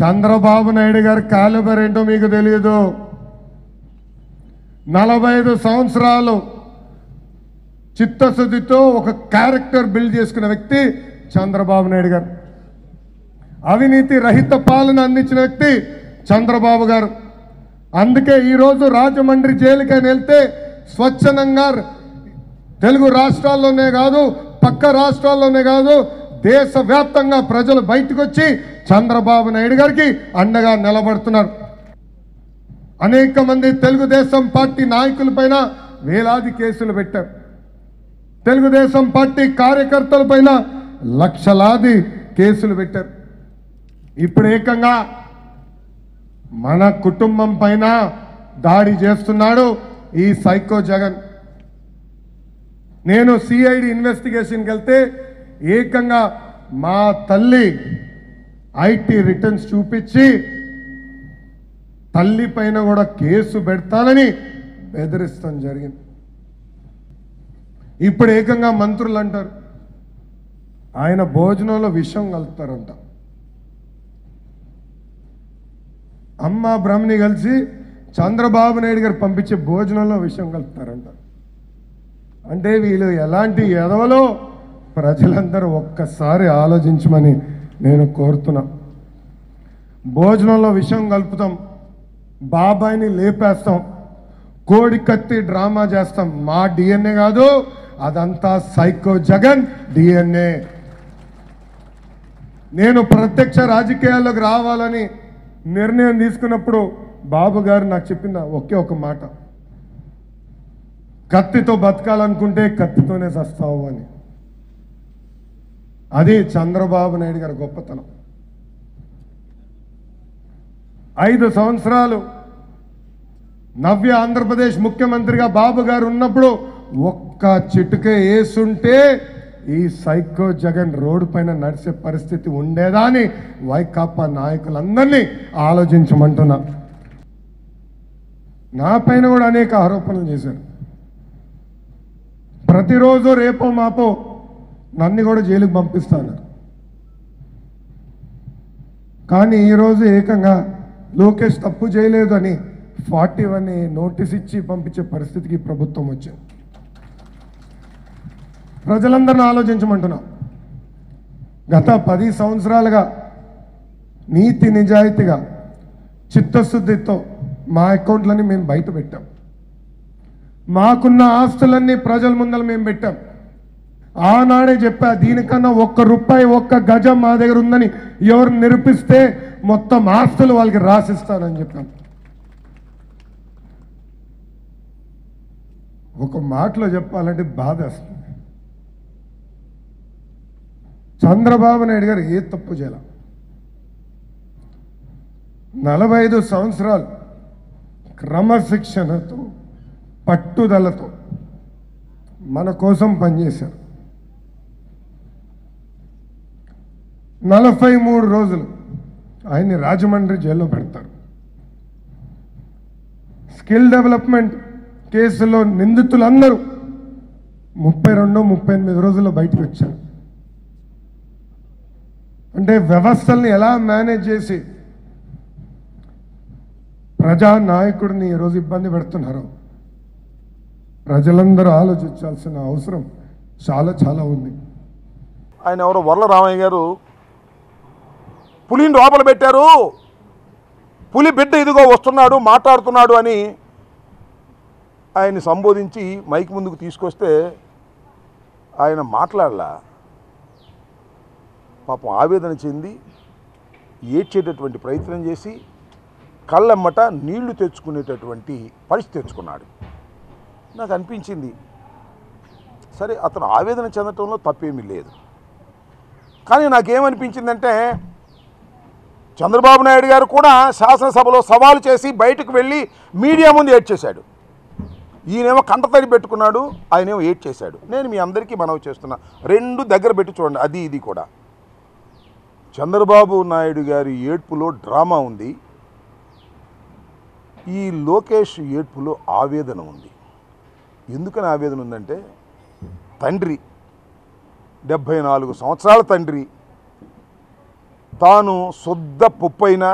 చంద్రబాబు నాయుడు గారి కాలిబర్ ఏంటో మీకు తెలియదు. 45 సంవత్సరాలు చిత్తశుద్ధితో ఒక క్యారెక్టర్ బిల్డ్ చేసుకున్న వ్యక్తి చంద్రబాబు నాయుడు గారు. అవినీతి రహిత పాలన అందించిన వ్యక్తి చంద్రబాబు గారు. అందుకే ఈరోజు రాజమండ్రి జైలుకైనా వెళ్తే స్వచ్ఛందంగా తెలుగు రాష్ట్రాల్లోనే కాదు, పక్క రాష్ట్రాల్లోనే కాదు, దేశవ్యాప్తంగా ప్రజలు బయటకు వచ్చి చంద్రబాబు నాయుడు గారికి అండగా నిలబడుతున్నారు. అనేక మంది తెలుగుదేశం పార్టీ నాయకులపైన వేలాది కేసులు పెట్టారు. తెలుగుదేశం పార్టీ కార్యకర్తలపైన లక్షలాది కేసులు పెట్టారు. ఇప్పుడు ఏకంగా మన కుటుంబం పైన దాడి చేస్తున్నాడు ఈ సైకో జగన్. నేను సిఐడి ఇన్వెస్టిగేషన్కి వెళ్తే ఏకంగా మా తల్లి ఐటీ రిటర్న్స్ చూపించి తల్లి పైన కూడా కేసు పెడతానని బెదిరిస్తాం జరిగింది. ఇప్పుడు ఏకంగా మంత్రులు అంటారు ఆయన భోజనంలో విషం కలుపుతారంట. అమ్మ బ్రహ్మని కలిసి చంద్రబాబు నాయుడు గారు పంపించే భోజనంలో విషం కలుపుతారంట. అంటే వీళ్ళు ఎలాంటి ఎదవలో ప్రజలందరూ ఒక్కసారి ఆలోచించమని నేను కోరుతున్నా. భోజనంలో విషం కలుపుతాం, బాబాయిని లేపేస్తాం, కోడి కత్తి డ్రామా చేస్తాం. మా డిఎన్ఏ కాదు, అదంతా సైకో జగన్ డిఎన్ఏ. నేను ప్రత్యక్ష రాజకీయాల్లోకి రావాలని నిర్ణయం తీసుకున్నప్పుడు బాబు గారు నాకు చెప్పిన ఒకే ఒక మాట, కత్తితో బతకాలనుకుంటే కత్తితోనే చస్తావు అని. అది చంద్రబాబు నాయుడు గారి గొప్పతనం. 5 సంవత్సరాలు నవ్య ఆంధ్రప్రదేశ్ ముఖ్యమంత్రిగా బాబు గారు ఉన్నప్పుడు ఒక్క చిటుకే వేసుంటే ఈ సైకో జగన్ రోడ్డు పైన నడిచే పరిస్థితి ఉండేదా అని వైకాపా నాయకులందరినీ ఆలోచించమంటున్నా. నా పైన కూడా అనేక ఆరోపణలు చేశారు. ప్రతిరోజు రేపో మాపో నన్ను కూడా జైలుకి పంపిస్తాను. కానీ ఈరోజు ఏకంగా లోకేష్ తప్పు చేయలేదు అని 41 నోటీస్ ఇచ్చి పంపించే పరిస్థితికి ప్రభుత్వం వచ్చింది. ప్రజలందరిని ఆలోచించమంటున్నా. గత 10 సంవత్సరాలుగా నీతి నిజాయితీగా చిత్తశుద్ధితో మా అకౌంట్లని మేము బయట పెట్టాం. మాకున్న ఆస్తులన్నీ ప్రజల ముందర మేము పెట్టాం. ఆనాడే చెప్పా, దీనికన్నా ₹1 1 గజం మా దగ్గర ఉందని ఎవరు నిరూపిస్తే మొత్తం ఆస్తులు వాళ్ళకి రాసిస్తానని చెప్పాం. ఒక మాటలో చెప్పాలంటే బాధ వస్తుంది. చంద్రబాబు నాయుడు గారు ఏ తప్పు చేయాల. 45 సంవత్సరాలు క్రమశిక్షణతో పట్టుదలతో మన కోసం పనిచేశారు. 43 రోజులు ఆయన్ని రాజమండ్రి జైల్లో పెడతారు. స్కిల్ డెవలప్మెంట్ కేసులో నిందితులందరూ 32-38 రోజుల్లో బయటకు వచ్చారు. అంటే వ్యవస్థల్ని ఎలా మేనేజ్ చేసి ప్రజానాయకుడిని ఈరోజు ఇబ్బంది పెడుతున్నారు. ప్రజలందరూ ఆలోచించాల్సిన అవసరం చాలా చాలా ఉంది. ఆయన ఎవరో వర్ల రామయ్య గారు పులిని లోపల పెట్టారు, పులి బిడ్డ ఇదిగో వస్తున్నాడు మాట్లాడుతున్నాడు అని ఆయన్ని సంబోధించి మైక్ ముందుకు తీసుకొస్తే ఆయన మాట్లాడలా. పాపం ఆవేదన చెంది ఏడ్చేటటువంటి ప్రయత్నం చేసి కళ్ళెమ్మట నీళ్లు తెచ్చుకునేటటువంటి పరిస్థితి తెచ్చుకున్నాడు. నాకు అనిపించింది, సరే అతను ఆవేదన చెందటంలో తప్పేమీ లేదు. కానీ నాకేమనిపించిందంటే చంద్రబాబు నాయుడు గారు కూడా శాసనసభలో సవాలు చేసి బయటకు వెళ్ళి మీడియా ముందు ఏడ్చేశాడు. ఈయనేమో కంటతడి పెట్టుకున్నాడు, ఆయనేమో ఏడ్చేశాడు. నేను మీ అందరికీ మనవి చేస్తున్నా, 2 దగ్గర పెట్టి చూడండి. అది ఇది కూడా చంద్రబాబు నాయుడు గారి ఏడ్పులో డ్రామా ఉంది, ఈ లోకేష్ ఏడ్పులో ఆవేదన ఉంది. ఎందుకని ఆవేదన ఉందంటే తండ్రి 74 సంవత్సరాల తండ్రి తాను శుద్ధ పొప్పైనా,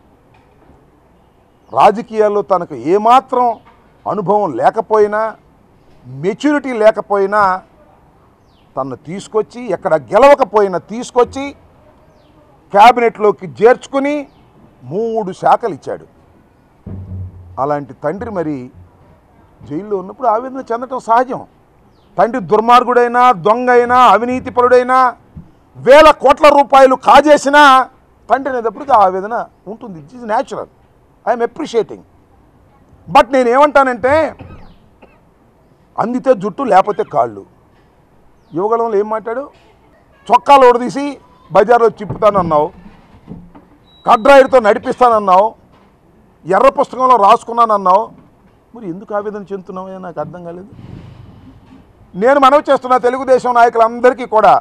రాజకీయాల్లో తనకు ఏమాత్రం అనుభవం లేకపోయినా, మెచ్యూరిటీ లేకపోయినా తను తీసుకొచ్చి, ఎక్కడ గెలవకపోయినా తీసుకొచ్చి క్యాబినెట్లోకి చేర్చుకుని 3 శాఖలు ఇచ్చాడు. అలాంటి తండ్రి మరి జైల్లో ఉన్నప్పుడు ఆవేదన చెందటం సహజం. తండ్రి దుర్మార్గుడైనా, దొంగ అయినా, అవినీతిపరుడైనా, వేల కోట్ల రూపాయలు కాజేసినా తండ్రి అనేటప్పటికీ ఆవేదన ఉంటుంది. It is natural. I'm appreciating. But నేనేమంటానంటే, అందితే జుట్టు లేకపోతే కాళ్ళు. యువగళంలో ఏం మాట్లాడు? చొక్కాలు ఓడదీసి బజార్లో చిప్పుతానన్నావు, కడ్రాయిడ్తో నడిపిస్తానన్నావు, ఎర్ర పుస్తకంలో రాసుకున్నానన్నావు. మరి ఎందుకు ఆవేదన చెందుతున్నావో నాకు అర్థం కాలేదు. నేను మనవి చేస్తున్నా తెలుగుదేశం నాయకులందరికీ కూడా,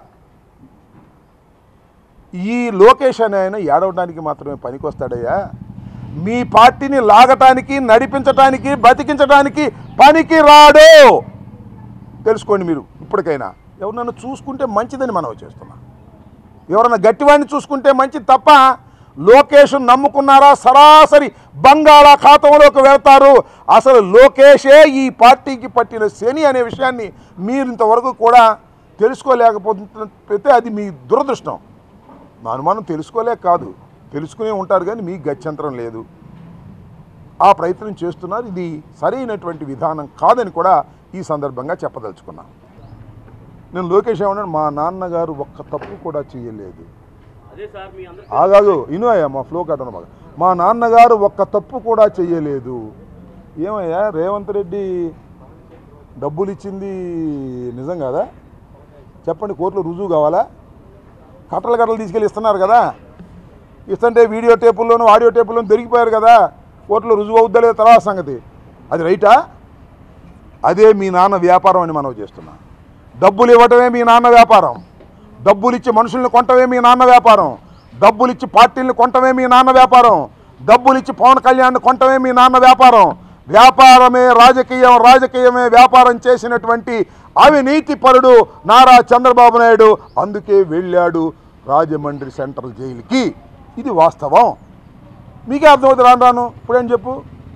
ఈ లోకేష్ అనే ఆయన ఏడవడానికి మాత్రమే పనికొస్తాడయ్యా. మీ పార్టీని లాగటానికి, నడిపించడానికి, బతికించడానికి పనికి రాడు. తెలుసుకోండి మీరు ఇప్పటికైనా. ఎవరినైనా చూసుకుంటే మంచిదని మనవి చేస్తున్నా. ఎవరన్నా గట్టివాడిని చూసుకుంటే మంచిది తప్ప, లోకేష్ నమ్ముకున్నారా సరాసరి బంగాళాఖాతంలోకి వెళ్తారు. అసలు లోకేషే ఈ పార్టీకి పట్టిన శని అనే విషయాన్ని మీరు ఇంతవరకు కూడా తెలుసుకోలేకపోతే అది మీ దురదృష్టం. నా అనుమానం తెలుసుకోలేక కాదు, తెలుసుకునే ఉంటారు, కానీ మీకు గత్యంతరం లేదు. ఆ ప్రయత్నం చేస్తున్నారు. ఇది సరైనటువంటి విధానం కాదని కూడా ఈ సందర్భంగా చెప్పదలుచుకున్నాను. నేను లోకేష్ ఏమన్నాడు, మా నాన్నగారు ఒక్క తప్పు కూడా చేయలేదు. ఆగాదు ఇనుయ్యా, మా ఫ్లో కట్టను బాగా. మా నాన్నగారు ఒక్క తప్పు కూడా చెయ్యలేదు. ఏమయ్యా రేవంత్ రెడ్డి డబ్బులు ఇచ్చింది నిజం కాదా? చెప్పండి, కోర్టులో రుజువు కావాలా? కట్టలు తీసుకెళ్ళి ఇస్తున్నారు కదా, ఇస్తుంటే వీడియో టేపుల్లోనూ ఆడియో టేపుల్లోనూ దొరికిపోయారు కదా, కోర్టులో రుజువు అవుద్దా లేదా తర్వాత సంగతి. అది రైటా? అదే మీ నాన్న వ్యాపారం అని మనవి చేస్తున్నా. డబ్బులు ఇవ్వటమే మీ నాన్న వ్యాపారం, డబ్బులు ఇచ్చి మనుషుల్ని కొంటమే మీ నాన్న వ్యాపారం, డబ్బులు ఇచ్చి పార్టీలను కొంటమే మీ నాన్న వ్యాపారం, డబ్బులు ఇచ్చి పవన్ కళ్యాణ్ని కొంటమే మీ నాన్న వ్యాపారం. వ్యాపారమే రాజకీయం, రాజకీయమే వ్యాపారం చేసినటువంటి అవినీతి పరుడు నారా చంద్రబాబు నాయుడు. అందుకే వెళ్ళాడు రాజమండ్రి సెంట్రల్ జైలుకి. ఇది వాస్తవం. మీకే అర్థమవుతుంది. రాను ఇప్పుడేం చెప్పు.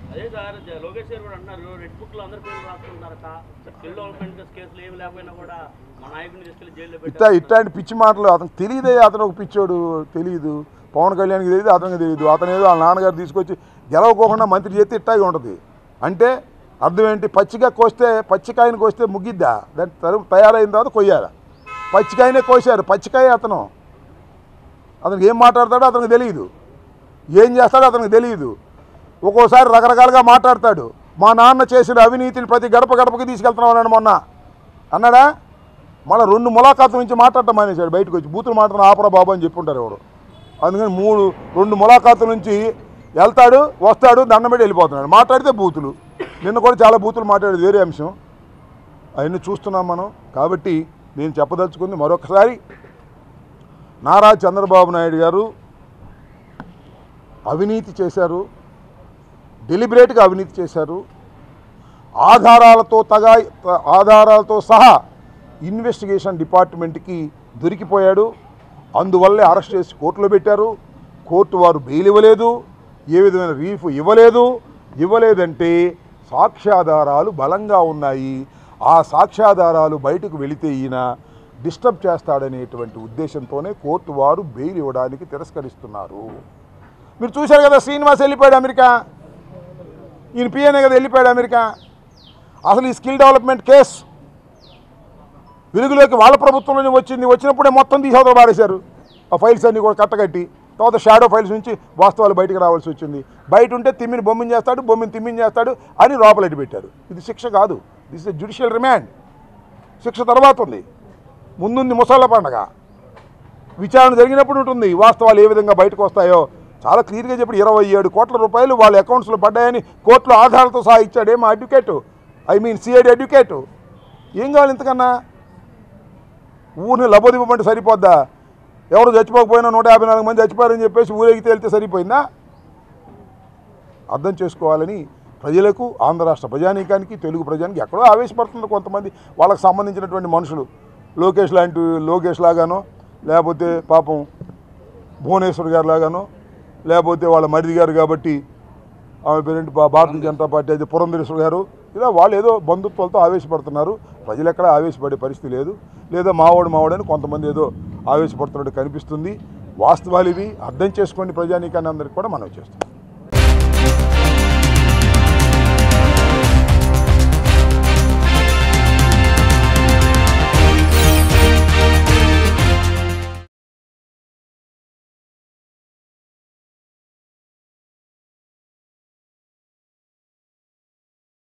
ఇట్లాంటి పిచ్చి మాటలు అతనికి తెలియదే. అతను ఒక పిచ్చోడు, తెలియదు. పవన్ కళ్యాణ్కి తెలియదు, అతనికి తెలియదు. అతను ఏదో వాళ్ళ నాన్నగారు తీసుకొచ్చి గెలవకోకుండా మంత్రి చేస్తే ఇట్టాగే ఉంటుంది. అంటే అర్థం ఏంటి? పచ్చికాయని కోస్తే ముగ్గిద్దా? దాన్ని తయారైన తర్వాత కొయ్యాలి. పచ్చికాయనే కోసారు. పచ్చికాయ అతనికి ఏం మాట్లాడతాడో అతనికి తెలియదు, ఏం చేస్తాడో అతనికి తెలియదు. ఒక్కోసారి రకరకాలుగా మాట్లాడతాడు. మా నాన్న చేసిన అవినీతిని ప్రతి గడపకి తీసుకెళ్తున్నాం అన్నాడు మొన్న. అన్నాడా? మళ్ళీ 2 ములాఖాతుల నుంచి మాట్లాడటం మానేశాడు. బయటకు వచ్చి బూతులు మాట్లాడిన ఆపరా బాబు అని చెప్పుంటారు ఎవరు. అందుకని 2 ములాఖాతుల నుంచి వెళ్తాడు, వస్తాడు, దండం పెట్టి వెళ్ళిపోతున్నాడు. మాట్లాడితే బూతులు. నిన్న కూడా చాలా బూతులు మాట్లాడేది వేరే అంశం. అవన్నీ చూస్తున్నాం మనం. కాబట్టి నేను చెప్పదలుచుకుంది మరొకసారి, నారా చంద్రబాబు నాయుడు గారు అవినీతి చేశారు, డెలిబరేట్గా అవినీతి చేశారు. ఆధారాలతో సహా ఇన్వెస్టిగేషన్ డిపార్ట్మెంట్కి దొరికిపోయాడు. అందువల్లే అరెస్ట్ చేసి కోర్టులో పెట్టారు. కోర్టు వారు బెయిల్ ఇవ్వలేదు, ఏ విధమైన రిలీఫ్ ఇవ్వలేదంటే సాక్ష్యాధారాలు బలంగా ఉన్నాయి. ఆ సాక్ష్యాధారాలు బయటకు వెళితే ఈయన డిస్టర్బ్ చేస్తాడనేటువంటి ఉద్దేశంతోనే కోర్టు వారు బెయిల్ ఇవ్వడానికి తిరస్కరిస్తున్నారు. మీరు చూశారు కదా, శ్రీనివాస్ వెళ్ళిపోయాడు అమెరికా. ఈయన పిఎన్ఏ కదా వెళ్ళిపోయాడు అమెరికా. అసలు ఈ స్కిల్ డెవలప్మెంట్ కేసు వెలుగులోకి వాళ్ళ ప్రభుత్వంలోనే వచ్చినప్పుడే మొత్తం తీసేవతలు పాడేశారు. ఆ ఫైల్స్ అన్నీ కూడా కట్టగట్టి, తర్వాత షాడో ఫైల్స్ నుంచి వాస్తవాలు బయటకు రావాల్సి వచ్చింది. బయట ఉంటే తిమ్మిని తిమ్మిని చేస్తాడు అని లోపలెట్టి పెట్టారు. ఇది శిక్ష కాదు, దిస్ ఇస్ జ్యుడిషియల్ రిమాండ్. శిక్ష తర్వాత ఉంది, ముందుంది ముసళ్ళ పండగ. విచారణ జరిగినప్పుడు ఉంటుంది వాస్తవాలు ఏ విధంగా బయటకు వస్తాయో. చాలా క్లియర్గా చెప్పి 27 కోట్ల రూపాయలు వాళ్ళ అకౌంట్స్లో పడ్డాయని కోర్టులో ఆధారాలతో సహా ఇచ్చాడు. ఏమో అడ్వకేటు, సిఐడి అడ్వకేటు. ఏం కావాలి ఇంతకన్నా? ఊరిని లబోదివ్వమంటే సరిపోద్దా? ఎవరు చచ్చిపోకపోయినా 154 మంది చచ్చిపోయారని చెప్పేసి ఊరేగితే వెళ్తే సరిపోయిందా? అర్థం చేసుకోవాలని ప్రజలకు, ఆంధ్ర రాష్ట్ర ప్రజానీకానికి, తెలుగు ప్రజానికి ఎక్కడో ఆవేశపడుతున్నారు కొంతమంది వాళ్ళకు సంబంధించినటువంటి మనుషులు. లోకేష్ లాగానో, లేకపోతే పాపం భువనేశ్వర్ గారు లాగానో, లేకపోతే వాళ్ళ మరిది గారు కాబట్టి ఆమె పేరెంట్ భారతీయ జనతా పార్టీ అయితే పురంధరేశ్వర్ గారు, ఇలా వాళ్ళు ఏదో బంధుత్వాలతో ఆవేశపడుతున్నారు. ప్రజలు ఎక్కడ ఆవేశపడే పరిస్థితి లేదు. లేదా మావాడని కొంతమంది ఏదో ఆవేశపడుతున్నట్టు కనిపిస్తుంది. వాస్తవాలు ఇవి అర్థం చేసుకోండి ప్రజానీకాన్ని అందరికీ కూడా మనం చేస్తాం.